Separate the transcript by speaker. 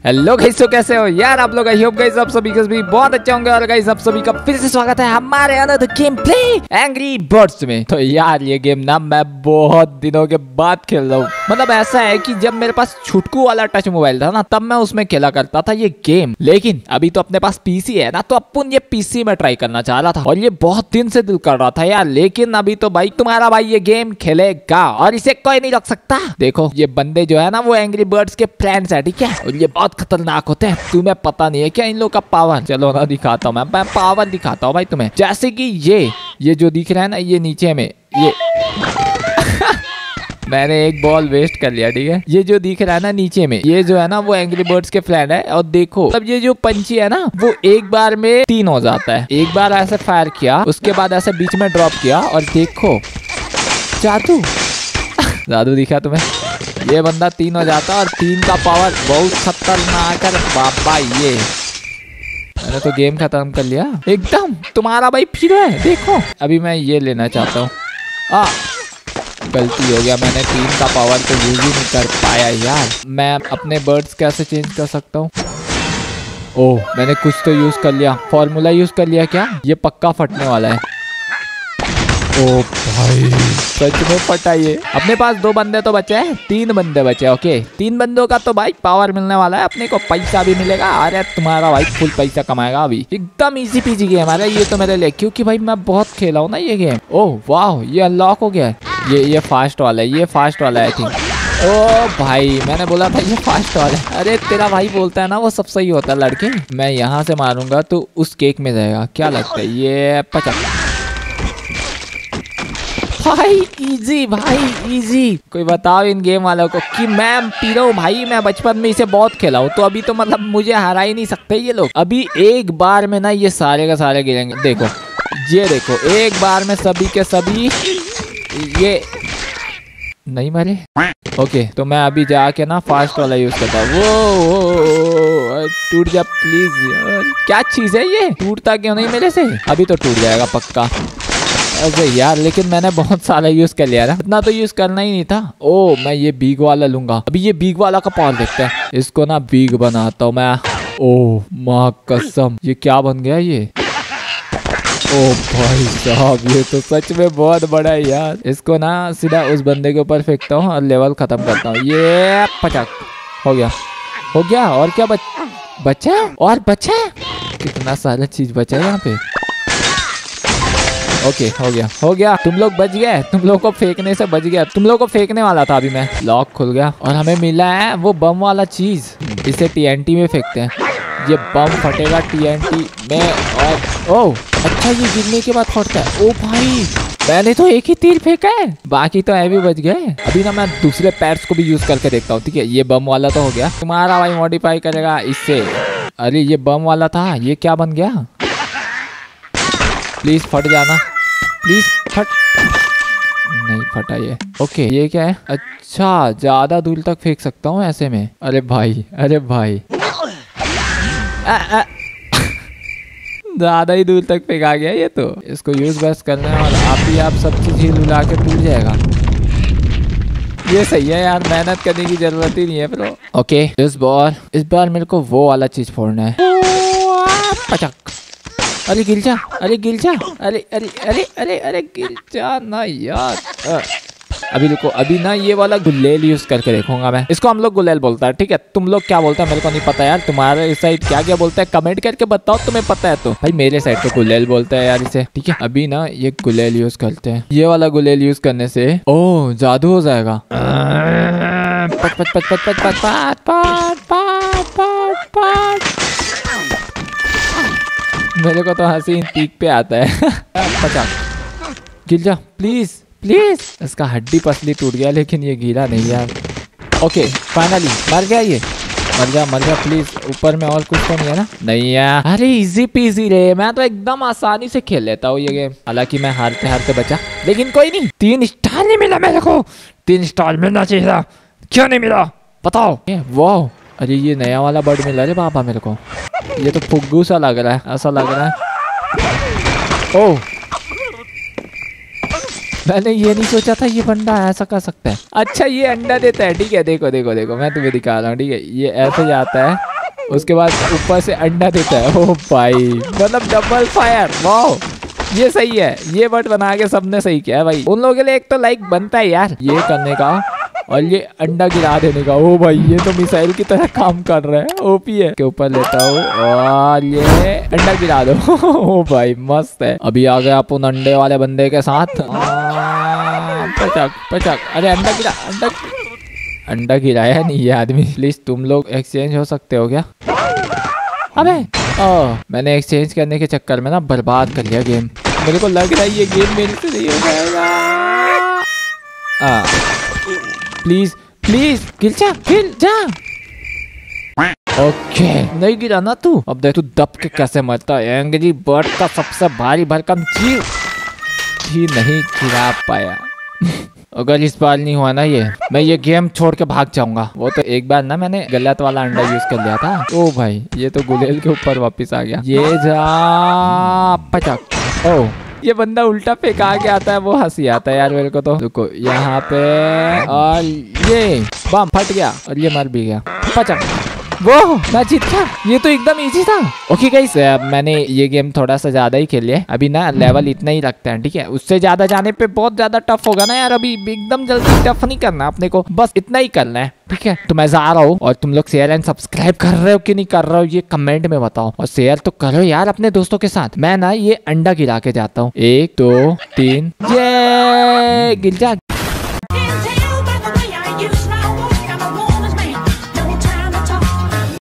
Speaker 1: Hello guys, तो कैसे हो यार आप लोग? आई होप गाइस आप सभी भी बहुत अच्छे होंगे। और गाइस आप सभी का फिर से स्वागत है हमारे another game play angry birds में। तो यार ये गेम ना मैं बहुत दिनों के बाद खेल रहा हूँ। मतलब ऐसा है कि जब मेरे पास छुटकू वाला टच मोबाइल था ना, तब मैं उसमें खेला करता था ये गेम। लेकिन अभी तो अपने पास पीसी है ना, तो अपन ये पीसी में ट्राई करना चाह रहा था और ये बहुत दिन से दिल कर रहा था यार। लेकिन अभी तो भाई तुम्हारा भाई ये गेम खेलेगा और इसे कोई नहीं रोक सकता। देखो ये बंदे जो है ना वो एंग्री बर्ड्स के फ्रेंड्स है, ठीक है, और ये बहुत खतरनाक होते हैं। तुम्हें पता नहीं है क्या इन लोगों का पावर? चलो ना दिखाता हूँ, मैं पावर दिखाता हूँ भाई तुम्हें। जैसे कि ये जो दिख रहा है ना, ये नीचे में ये मैंने एक बॉल वेस्ट कर लिया, ठीक है। ये जो दिख रहा है ना नीचे में, ये जो है ना वो एंग्री बर्ड्स के फ्रेंड है। और देखो अब ये जो पंछी है ना वो एक बार में 3 हो जाता है। एक बार ऐसे फायर किया, उसके बाद ऐसे बीच में ड्रॉप किया और देखो जादू जादू दिखा तुम्हें। ये बंदा 3 हो जाता और 3 का पावर बहुत खतरनाक है बाबा। ये मैंने तो गेम खत्म कर लिया एकदम। तुम्हारा भाई फिर है, देखो अभी मैं ये लेना चाहता हूँ। गलती हो गया, मैंने 3 का पावर तो यूज ही नहीं कर पाया यार। मैं अपने बर्ड्स कैसे चेंज कर सकता हूँ? ओह मैंने कुछ तो यूज कर लिया, फॉर्मूला यूज कर लिया क्या? ये पक्का फटने वाला है। ओ भाई सच में फटा ये। अपने पास 2 बंदे तो बचे हैं, 3 बंदे बचे। ओके 3 बंदों का तो भाई पावर मिलने वाला है अपने को, पैसा भी मिलेगा। अरे तुम्हारा भाई फुल पैसा कमाएगा अभी। एकदम इजी पीजी गेम है ये तो मेरे लिए, क्योंकि भाई मैं बहुत खेला हूँ ना ये गेम। ओह वाह ये अनलॉक हो गया है। ये फास्ट वाला है, ये फास्ट वाला है आई थिंक। ओ भाई मैंने बोला था ये फास्ट वाला है। अरे तेरा भाई बोलता है ना वो सब सही होता है लड़के। मैं यहाँ से मारूंगा तो उस केक में जाएगा, क्या लगता है? ये 50 भाई इजी, भाई इजी। कोई बताओ इन गेम वालों को कि मैं पी रहा हूँ भाई। मैं बचपन में इसे बहुत खेला हूँ, तो अभी तो मतलब मुझे हरा ही नहीं सकते ये लोग। अभी एक बार में ना ये सारे का सारे गिरेंगे। देखो ये देखो एक बार में सभी के सभी ये नहीं मरे। ओके तो मैं अभी जाके ना फास्ट वाला यूज करता हूँ। वो टूट जा प्लीज यार। क्या चीज है ये, टूटता क्यों नहीं मेरे से? अभी तो टूट जाएगा पक्का। अरे यार लेकिन मैंने बहुत सारा यूज कर लिया ना, इतना तो यूज करना ही नहीं था। ओ मैं ये बिग वाला लूंगा। अभी ये बिग वाला का पावर देखते हैं। इसको ना बिग बनाता हूँ मैं। ओ माँ कसम ये क्या बन गया ये? ओ भाई साहब ये तो सच में बहुत बड़ा है यार। इसको ना सीधा उस बंदे के ऊपर फेंकता हूँ और लेवल खत्म करता हूँ। ये 50 हो गया। और क्या बचा? और बचा कितना सारा चीज बचा है यहाँ पे। ओके हो गया। तुम लोग बच गए, तुम लोग को फेंकने से बच गया। तुम लोग को फेंकने वाला था, अभी मैं लॉक खुल गया और हमें मिला है वो बम वाला चीज। इसे TNT में फेंकते हैं, ये बम फटेगा TNT में। और ओह अच्छा ये गिरने के बाद फटता है। ओ भाई मैंने तो एक ही तीर फेंका है, बाकी तो ऐ भी बच गए। अभी ना मैं दूसरे पैड्स को भी यूज करके देखता हूँ, ठीक है। ये बम वाला तो हो गया, तुम्हारा भाई मॉडिफाई करेगा इससे। अरे ये बम वाला था, ये क्या बन गया? प्लीज फट जाना, प्लीज फट। नहीं फटा ये। ओके ये क्या है? अच्छा ज्यादा दूर तक फेंक सकता हूँ ऐसे में। अरे भाई ज्यादा ही दूर तक फेंका गया ये तो। इसको यूज बस करना है और आप सब चीज ही लुला के टूट जाएगा। ये सही है यार, मेहनत करने की जरूरत ही नहीं है ब्रो। ओके इस बार मेरे को वो वाला चीज फोड़ना है। पचक। अरे गिर जा, अरे गिर जा ना यार। अभी रुको, अभी ना ये वाला गुलेल यूज करके देखूंगा मैं। इसको हम लोग गुलेल बोलता है, ठीक है। तुम लोग क्या बोलते हैं मेरे को नहीं पता यार। तुम्हारे इस साइड क्या बोलता है कमेंट करके बताओ, तुम्हें पता है तो। भाई मेरे साइड तो गुलेल बोलता है यार इसे, ठीक है। अभी ना ये गुलेल यूज करते हैं। ये वाला गुलेल यूज करने से ओह जादू हो जाएगा। पट पट पट पट पट पट पट पट पट पट। मेरे को तो हंसी पीक पे आता है। 50 गिर जा प्लीज। इसका हड्डी पसली टूट गया लेकिन ये गिरा नहीं यार। ओके फाइनली मर गया ये। मर जा प्लीज। ऊपर में और कुछ तो नहीं है ना? नहीं यार। अरे इजी पीजी रे, मैं तो एकदम आसानी से खेल लेता हूँ ये गेम। हालांकि मैं हारते बचा, लेकिन कोई नहीं। 3 स्टार नहीं मिला मेरे को। 3 स्टार मिलना चाहिए था, क्यों नहीं मिला बताओ? वाह अरे ये नया वाला बर्ड मिला रे बाबा मेरे को। ये तो फुग्गू सा लग रहा है, ऐसा लग रहा है। ओह मैंने ये नहीं सोचा था ये बंदा ऐसा कर सकता है। अच्छा ये अंडा देता है, ठीक है। देखो मैं तुम्हें दिखा रहा हूँ, ठीक है। ये ऐसे जाता है उसके बाद ऊपर से अंडा देता है। ओ भाई मतलब डबल फायर, वाओ ये सही है। ये बट बना के सबने सही किया है भाई। उन लोगों के लिए एक तो लाइक बनता है यार ये करने का, और ये अंडा गिरा देने का। ओ भाई ये तो मिसाइल की तरह काम कर रहा है, ओपी है। के ऊपर लेता हूँ और ये अंडा गिरा दो। ओ भाई मस्त है। अभी आ गया अपन अंडे वाले बंदे के साथ। पचक पचक, अरे अंडा गिरा, अंडा गिराया नहीं ये आदमी। प्लीज तुम लोग एक्सचेंज हो सकते हो क्या? अबे मैंने एक्सचेंज करने के चक्कर में ना बर्बाद कर लिया गेम। मेरे को लग रहा है ये गेम मेरे से नहीं हो जाएगा। प्लीज प्लीज गिर जा। ओके नहीं गिरा ना तू। अब देख तू दब के कैसे मरता है। एंग्री बर्ड का सबसे भारी भरकम जीव ही नहीं गिरा पाया। अगर इस बार नहीं हुआ ना ये, मैं ये गेम छोड़ के भाग जाऊंगा। वो तो एक बार ना मैंने गलत वाला अंडा यूज कर लिया था। ओ भाई ये तो गुलेल के ऊपर वापस आ गया। ये जा पचक। ओ ये बंदा उल्टा फेंका के आता है, वो हंसी आता है यार मेरे को तो। रुको यहाँ पे, और ये बम फट गया और ये मर भी गया। पचक, वो मैं जीत गया। ये तो एकदम इजी था। ओके गाइस मैंने ये गेम थोड़ा सा ज्यादा ही खेल लिया। अभी ना लेवल इतना ही रखते हैं, ठीक है। उससे ज्यादा जाने पे बहुत ज्यादा टफ होगा ना यार। अभी एकदम जल्दी टफ नहीं करना अपने को, बस इतना ही करना है, ठीक है। तो मैं जा रहा हूँ, और तुम लोग शेयर एंड सब्सक्राइब कर रहे हो कि नहीं कर रहे हो ये कमेंट में बताओ, और शेयर तो करो यार अपने दोस्तों के साथ। मैं ना ये अंडा गिरा के जाता हूँ। 1 2 3 ये गिर जा।